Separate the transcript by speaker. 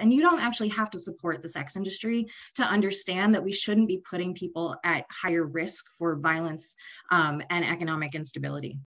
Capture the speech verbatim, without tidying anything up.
Speaker 1: And you don't actually have to support the sex industry to understand that we shouldn't be putting people at higher risk for violence um, and economic instability.